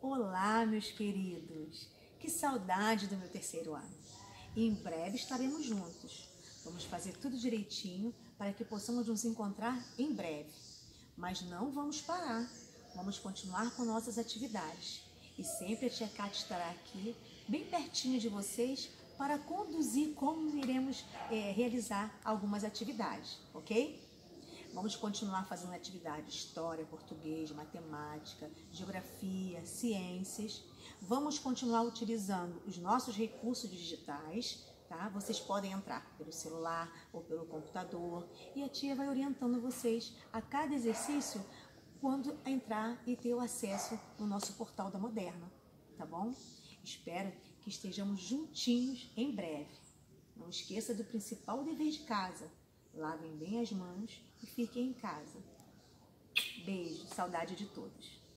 Olá, meus queridos! Que saudade do meu terceiro ano! E em breve estaremos juntos. Vamos fazer tudo direitinho para que possamos nos encontrar em breve. Mas não vamos parar. Vamos continuar com nossas atividades. E sempre a tia Cátia estará aqui, bem pertinho de vocês, para conduzir como iremos realizar algumas atividades, ok? Vamos continuar fazendo atividade de história, português, matemática, geografia, ciências. Vamos continuar utilizando os nossos recursos digitais, tá? Vocês podem entrar pelo celular ou pelo computador e a tia vai orientando vocês a cada exercício quando entrar e ter o acesso no nosso portal da Moderna, tá bom? Espero que estejamos juntinhos em breve. Não esqueça do principal dever de casa. Lavem bem as mãos e fiquem em casa. Beijo, saudade de todos.